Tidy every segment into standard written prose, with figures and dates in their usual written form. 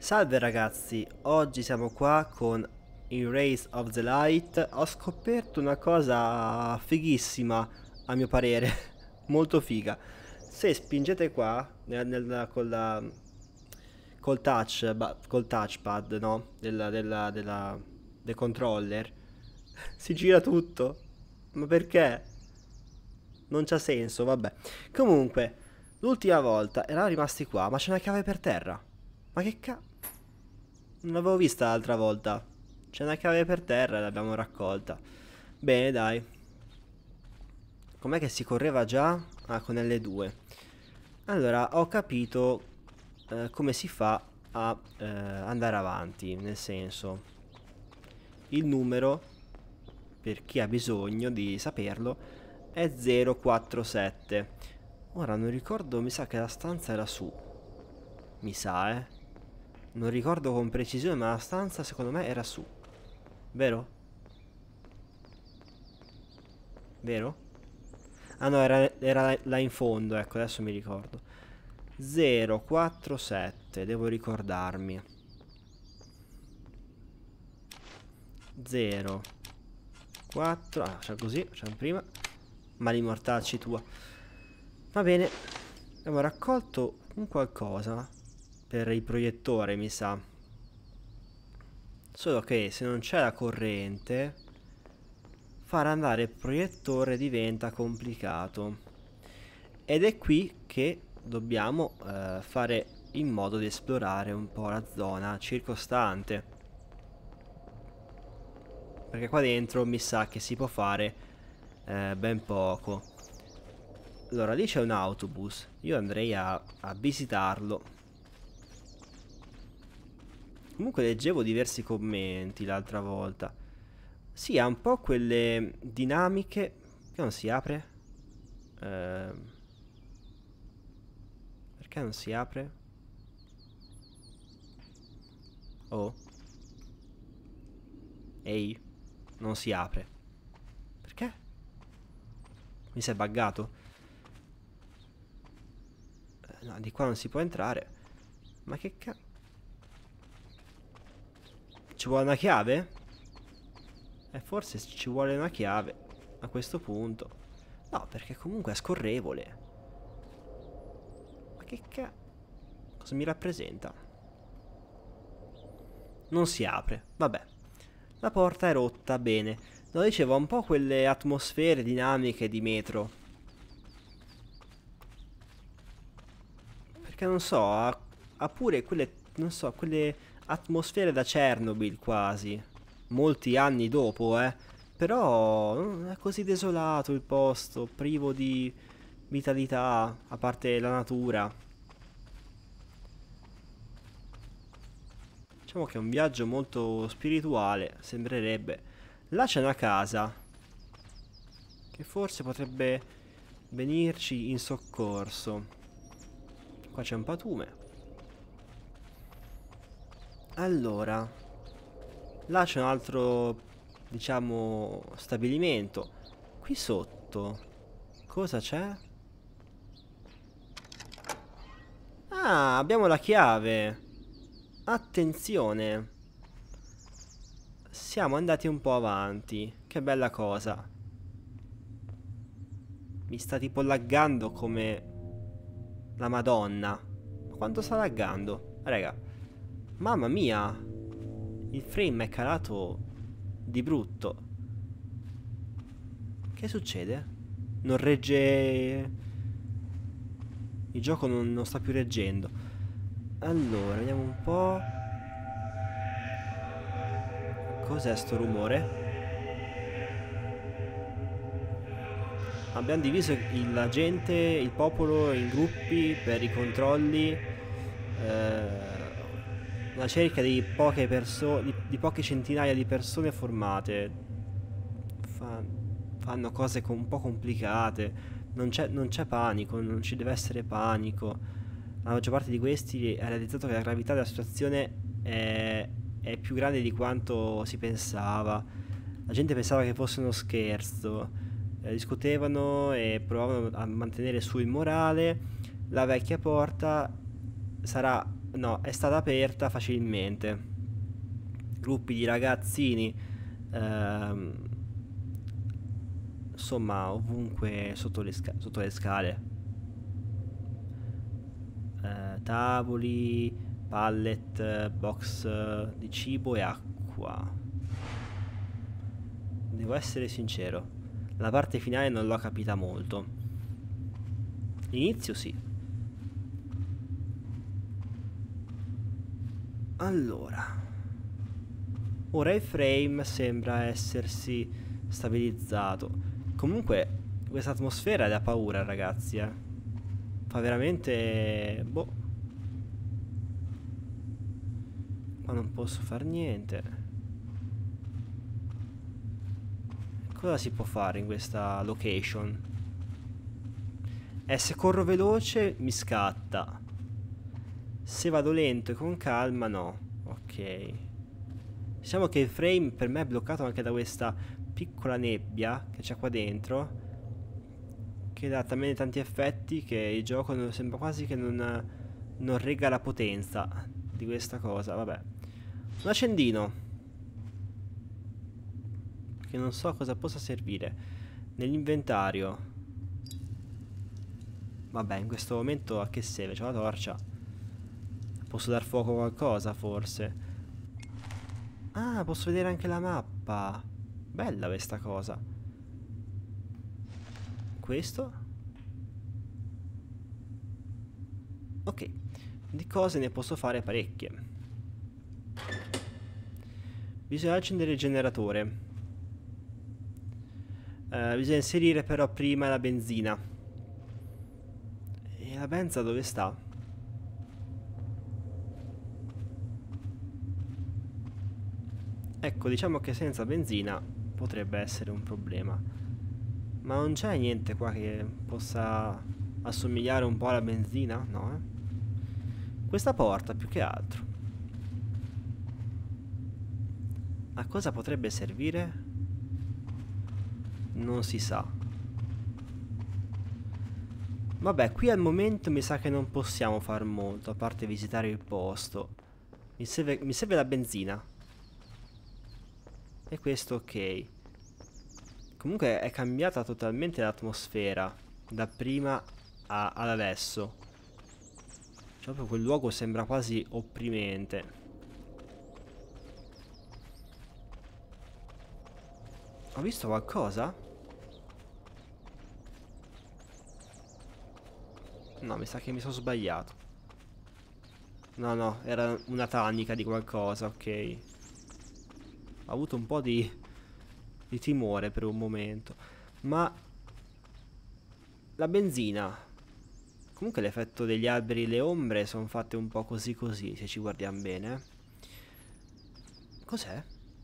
Salve ragazzi, oggi siamo qua con In Rays of the Light. Ho scoperto una cosa fighissima, a mio parere, molto figa. Se spingete qua, col touchpad, no? Del controller, si gira tutto. Ma perché? Non c'ha senso, vabbè. Comunque, l'ultima volta eravamo rimasti qua, ma c'è una chiave per terra. Ma che cazzo? Non l'avevo vista l'altra volta. C'è una chiave per terra e l'abbiamo raccolta. Bene, dai. Com'è che si correva già? Ah, con L2. Allora, ho capito come si fa a andare avanti. Nel senso, il numero, per chi ha bisogno di saperlo, è 047. Ora non ricordo, mi sa che la stanza era su. Mi sa, Non ricordo con precisione, ma la stanza secondo me era su. Vero? Vero? Ah no, era là in fondo, ecco, adesso mi ricordo. 047, devo ricordarmi. 0 4, ah, facciamo così, facciamo prima. Mali mortacci tua. Va bene. Abbiamo raccolto un qualcosa per il proiettore, mi sa. Solo che se non c'è la corrente, far andare il proiettore diventa complicato. Ed è qui che dobbiamo fare in modo di esplorare un po' la zona circostante. Perché qua dentro mi sa che si può fare ben poco. Allora, lì c'è un autobus. Io andrei a visitarlo. Comunque leggevo diversi commenti l'altra volta. Sì, ha un po' quelle dinamiche. Che non si apre? Perché non si apre? Oh. Ehi. Non si apre. Perché? Mi sei buggato? No, di qua non si può entrare. Ma che cazzo? Ci vuole una chiave? Forse ci vuole una chiave a questo punto. No, perché comunque è scorrevole. Ma che cazzo? Cosa mi rappresenta? Non si apre. Vabbè. La porta è rotta, bene. No, dicevo, ha un po' quelle atmosfere dinamiche di metro. Perché non so, ha pure quelle, non so, quelle atmosfere da Chernobyl quasi. Molti anni dopo, Però non è così desolato il posto, privo di vitalità, a parte la natura. Diciamo che è un viaggio molto spirituale, sembrerebbe. Là c'è una casa, che forse potrebbe venirci in soccorso. Qua c'è un patume. Allora, là c'è un altro, diciamo, stabilimento. Qui sotto, cosa c'è? Ah, abbiamo la chiave. Attenzione. Siamo andati un po' avanti. Che bella cosa. Mi sta tipo laggando come la Madonna. Ma quanto sta laggando? Raga, mamma mia. Il frame è calato di brutto. Che succede? Non regge. Il gioco non sta più reggendo. Allora, vediamo un po'. Cos'è sto rumore? Abbiamo diviso la gente, il popolo in gruppi per i controlli. Una cerca di poche persone, di poche centinaia di persone formate. Fanno cose un po' complicate. Non c'è panico, non ci deve essere panico. La maggior parte di questi ha realizzato che la gravità della situazione è più grande di quanto si pensava. La gente pensava che fosse uno scherzo. Discutevano e provavano a mantenere su il morale. La vecchia porta sarà No, è stata aperta facilmente. Gruppi di ragazzini, ehm, insomma, ovunque sotto le scale. Tavoli, pallet, box di cibo e acqua. Devo essere sincero, la parte finale non l'ho capita molto. L'inizio sì. Allora, ora il frame sembra essersi stabilizzato. Comunque, questa atmosfera è da paura, ragazzi, eh. Fa veramente... boh. Qua non posso far niente. Cosa si può fare in questa location? Se corro veloce mi scatta. Se vado lento e con calma no. Ok. Diciamo che il frame per me è bloccato anche da questa piccola nebbia che c'è qua dentro, che dà talmente tanti effetti che il gioco sembra quasi che non regga la potenza di questa cosa. Vabbè. Un accendino, che non so cosa possa servire. Nell'inventario. Vabbè, in questo momento a che serve? C'è la torcia. Posso dar fuoco a qualcosa, forse. Ah, posso vedere anche la mappa. Bella questa cosa. Questo? Ok. Di cose ne posso fare parecchie. Bisogna accendere il generatore. Bisogna inserire però prima la benzina. E la benza dove sta? Ecco, diciamo che senza benzina potrebbe essere un problema. Ma non c'è niente qua che possa assomigliare un po' alla benzina? No, eh? Questa porta più che altro. A cosa potrebbe servire? Non si sa. Vabbè, qui al momento mi sa che non possiamo far molto, a parte visitare il posto. Mi serve la benzina. E questo ok. Comunque è cambiata totalmente l'atmosfera da prima ad adesso. Cioè, proprio quel luogo sembra quasi opprimente. Ho visto qualcosa? No, mi sa che mi sono sbagliato. No, no, era una tanica di qualcosa, ok. Ho avuto un po' di timore per un momento. Ma la benzina. Comunque l'effetto degli alberi e le ombre sono fatte un po' così così, se ci guardiamo bene. Cos'è?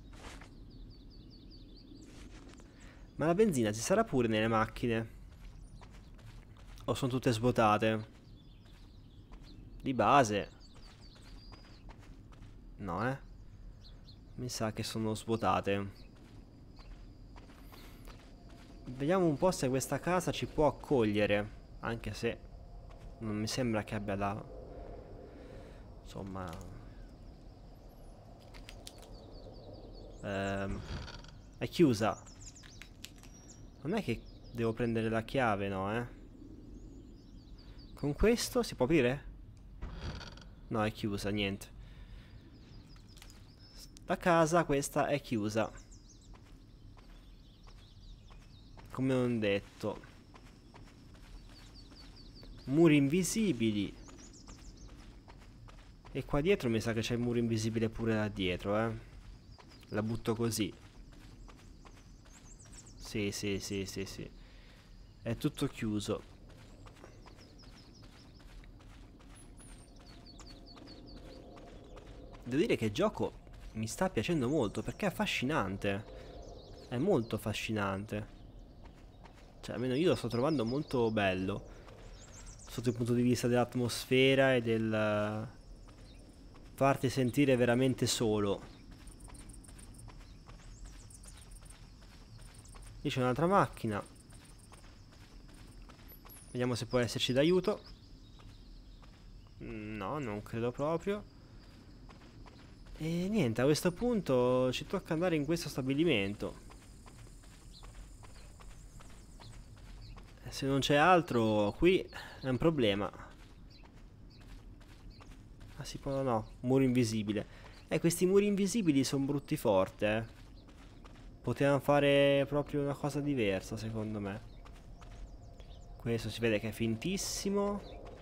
Ma la benzina ci sarà pure nelle macchine? O sono tutte svuotate? Di base. No, eh. Mi sa che sono svuotate. Vediamo un po' se questa casa ci può accogliere. Anche se non mi sembra che abbia la... insomma... è chiusa. Non è che devo prendere la chiave, no, eh? Con questo si può aprire? No, è chiusa, niente. La casa, questa, è chiusa. Come non detto. Muri invisibili. E qua dietro mi sa che c'è il muro invisibile pure là dietro, eh. La butto così. Sì, sì, sì, sì, sì. È tutto chiuso. Devo dire che il gioco mi sta piacendo molto perché è affascinante. È molto affascinante. Cioè, almeno io lo sto trovando molto bello. Sotto il punto di vista dell'atmosfera e del farti sentire veramente solo. Lì c'è un'altra macchina. Vediamo se può esserci d'aiuto. No, non credo proprio. E niente, a questo punto ci tocca andare in questo stabilimento. Se non c'è altro, qui è un problema. Ah, si può, no, muro invisibile. Questi muri invisibili sono brutti forte, eh. Potevano fare proprio una cosa diversa, secondo me. Questo si vede che è fintissimo.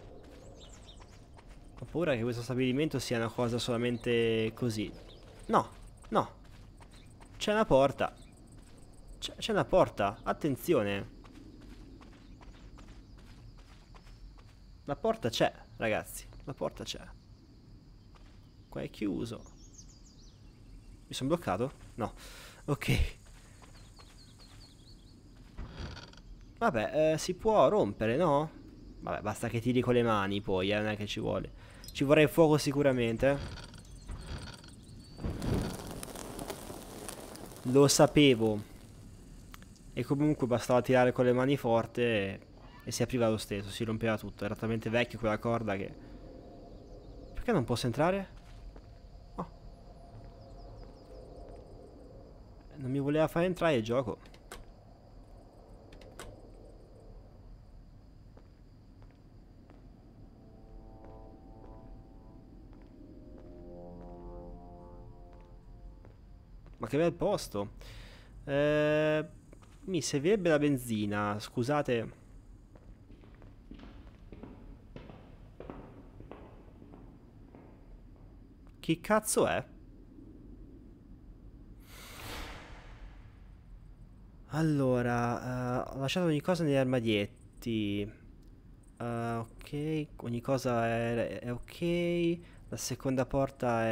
Ho paura che questo stabilimento sia una cosa solamente così. No, no. C'è una porta. C'è una porta. Attenzione. La porta c'è, ragazzi. La porta c'è. Qua è chiuso. Mi sono bloccato? No. Ok. Vabbè, si può rompere, no? Vabbè, basta che tiri con le mani poi, non è che ci vuole. Ci vorrà il fuoco sicuramente. Lo sapevo. E comunque bastava tirare con le mani forte e si apriva lo stesso, si rompeva tutto. Era talmente vecchio quella corda che... Perché non posso entrare? Oh. Non mi voleva fare entrare il gioco. Ma che bel posto. Mi servirebbe la benzina, scusate. Chi cazzo è? Allora, ho lasciato ogni cosa negli armadietti. Ok, ogni cosa è ok. La seconda porta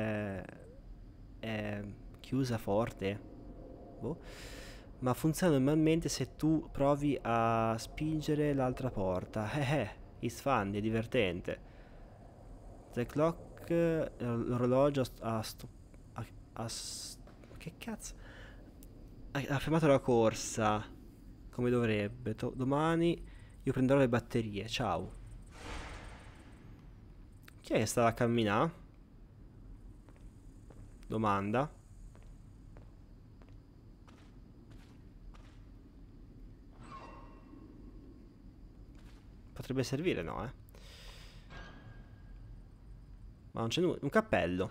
è chiusa forte. Boh. Ma funziona normalmente se tu provi a spingere l'altra porta. It's fun, è divertente. The clock, l'orologio che cazzo? Ha fermato la corsa. Come dovrebbe. Domani io prenderò le batterie. Ciao. Chi è che stava a camminare? Domanda. Potrebbe servire, no, eh? Ma non c'è nulla. Un cappello.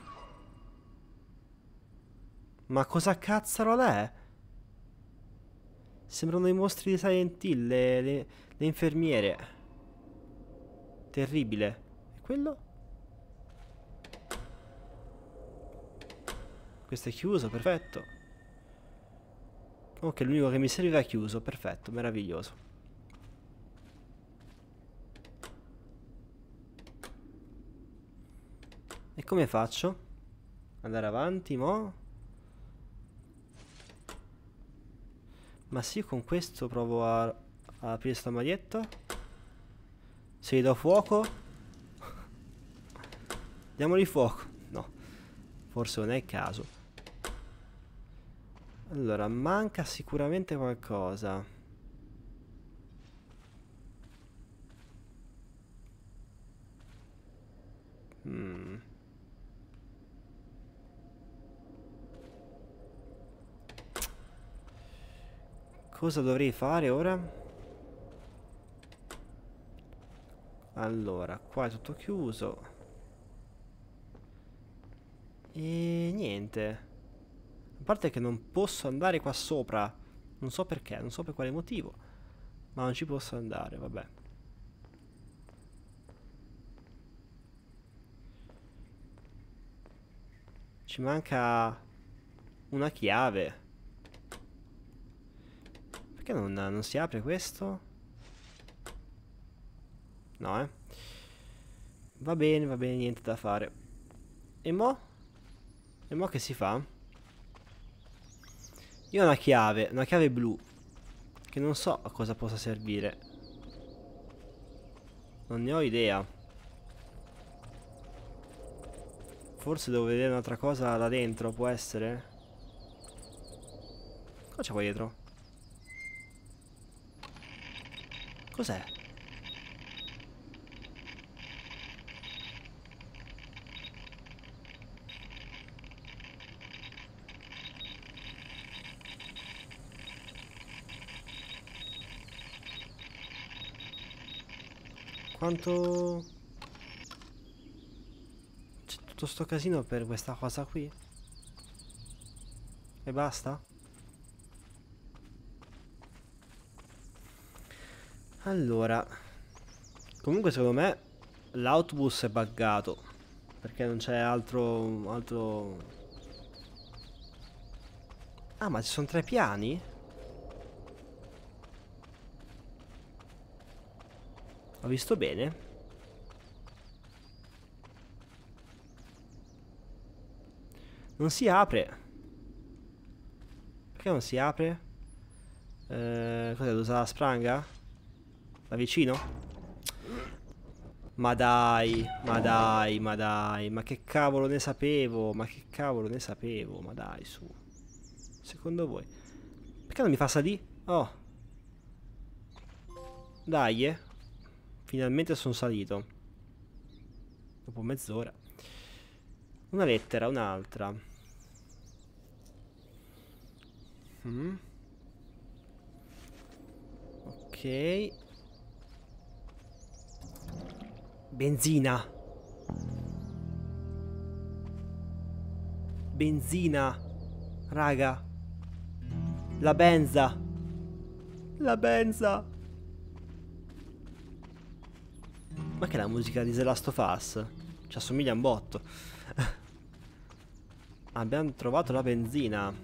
Ma cosa cazzarola è? Sembrano i mostri di Silent Hill, le infermiere. Terribile. E quello? Questo è chiuso, perfetto. Ok, l'unico che mi serviva è chiuso, perfetto, meraviglioso. E come faccio? Andare avanti, mo? Ma sì, con questo provo a aprire sta maglietta. Se gli do fuoco. Diamogli fuoco. No, forse non è il caso. Allora, manca sicuramente qualcosa. Cosa dovrei fare ora? Allora, qua è tutto chiuso. E niente. A parte che non posso andare qua sopra. Non so perché, non so per quale motivo. Ma non ci posso andare, vabbè. Ci manca una chiave. Perché non si apre questo? No, eh. Va bene, niente da fare. E mo? E mo che si fa? Io ho una chiave blu. Che non so a cosa possa servire. Non ne ho idea. Forse devo vedere un'altra cosa là dentro, può essere? Cosa c'è qua dietro? Cos'è? quanto... C'è tutto sto casino per questa cosa qui? E basta? Allora, comunque secondo me l'autobus è buggato, perché non c'è altro... Ah, ma ci sono 3 piani? Ho visto bene? Non si apre. Perché non si apre? Cos'è? Devo usare la spranga? Da vicino? Ma dai, ma dai, ma dai, ma che cavolo ne sapevo, ma che cavolo ne sapevo, ma dai, su. Secondo voi? Perché non mi fa salire? Oh, dai, eh. Finalmente sono salito. Dopo mezz'ora. Una lettera, un'altra. Ok. Benzina. Benzina. Raga. La benza. La benza. Ma che è la musica di The Last of Us? Ci assomiglia un botto. Abbiamo trovato la benzina.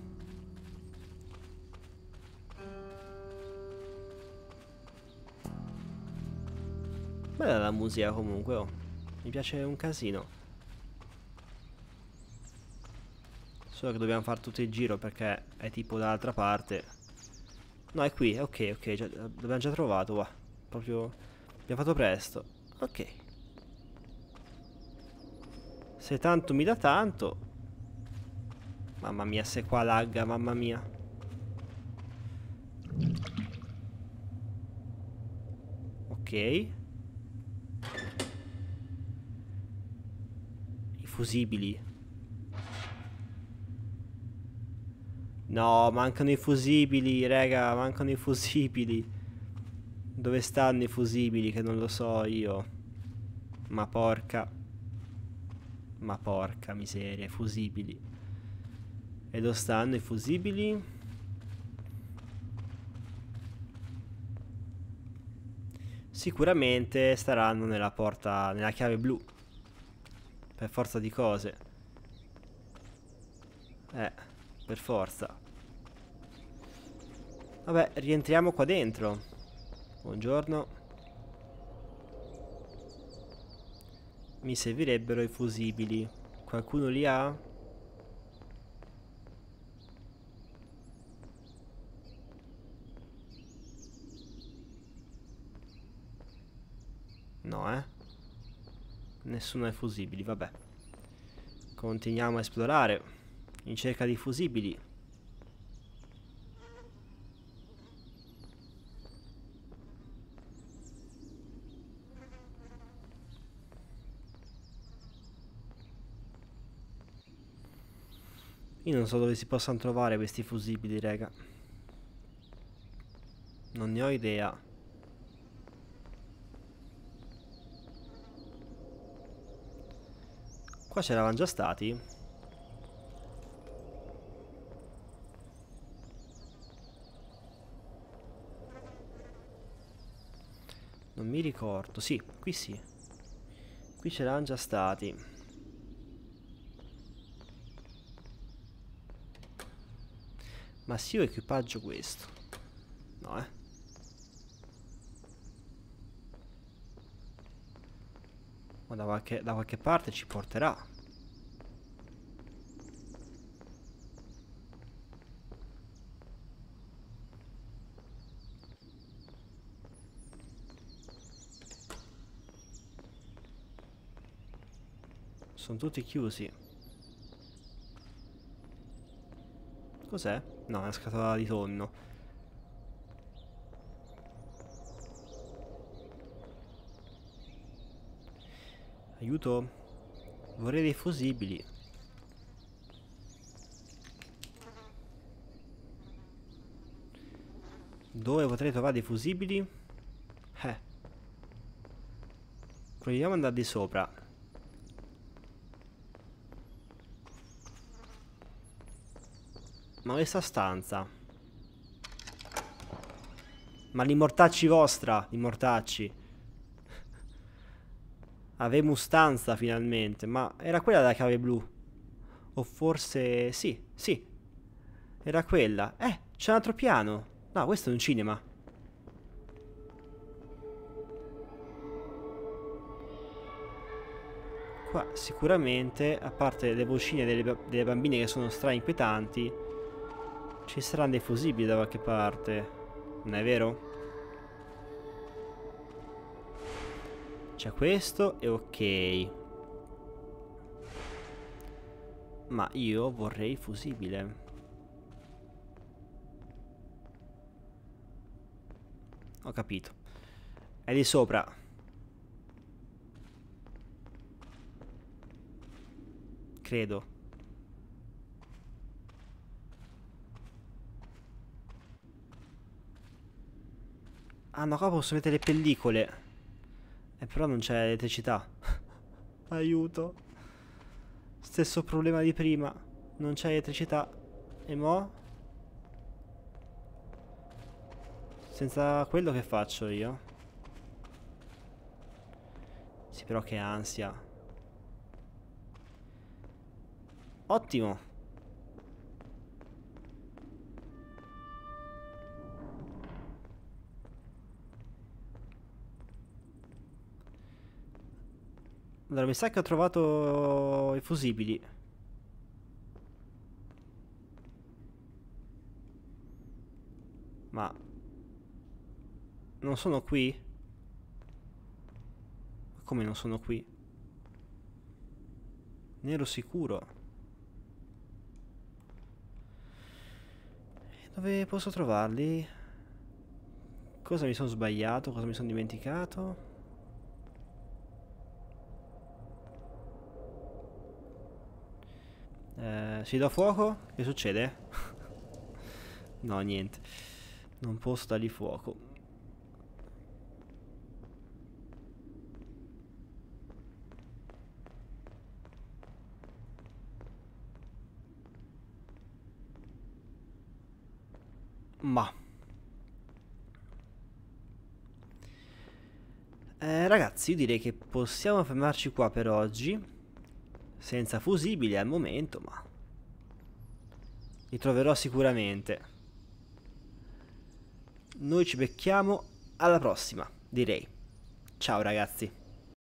Bella la musica comunque, oh. Mi piace un casino. Solo che dobbiamo fare tutto il giro perché è tipo dall'altra parte. No, è qui, ok, ok, l'abbiamo già trovato, qua. Proprio... abbiamo fatto presto. Ok. Se tanto mi dà tanto. Mamma mia, se qua lagga, mamma mia. Ok. I fusibili. No, mancano i fusibili, raga, mancano i fusibili. Dove stanno i fusibili che non lo so io. Ma porca. Ma porca miseria, i fusibili. E dove stanno i fusibili? Sicuramente staranno nella porta, nella chiave blu. Per forza di cose. Per forza. Vabbè, rientriamo qua dentro. Buongiorno. Mi servirebbero i fusibili. Qualcuno li ha? No, eh. Nessuno ha i fusibili, vabbè. Continuiamo a esplorare. In cerca di fusibili. Io non so dove si possano trovare questi fusibili, raga. Non ne ho idea. Qua c'eravamo già stati? Non mi ricordo. Sì, qui sì. Qui c'eravamo già stati. Ma sì, ho equipaggio questo. No, ma da qualche parte ci porterà. Sono tutti chiusi. Cos'è? No, è una scatola di tonno. Aiuto. Vorrei dei fusibili. Dove potrei trovare dei fusibili? Eh. Proviamo ad andare di sopra. Ma questa stanza. Ma l'immortacci vostra, l'immortacci. Avemus stanza finalmente, ma era quella la chiave blu? O forse... sì, sì, era quella. C'è un altro piano. No, questo è un cinema. Qua sicuramente, a parte le vocine delle bambine che sono stra inquietanti, ci saranno dei fusibili da qualche parte. Non è vero? C'è questo e ok. Ma io vorrei fusibile. Ho capito. È di sopra. Credo. Ah no, qua posso mettere le pellicole. Però non c'è elettricità. Aiuto. Stesso problema di prima. Non c'è elettricità. E mo? Senza quello che faccio io? Sì, però che ansia. Ottimo. Allora, mi sa che ho trovato i fusibili. Ma non sono qui? Come non sono qui? Ne ero sicuro. Dove posso trovarli? Cosa mi sono sbagliato? Cosa mi sono dimenticato? Si dà fuoco? Che succede? No, niente. Non posso dargli fuoco. Ma ragazzi, io direi che possiamo fermarci qua per oggi. Senza fusibili al momento, ma li troverò sicuramente. Noi ci becchiamo alla prossima, direi. Ciao ragazzi.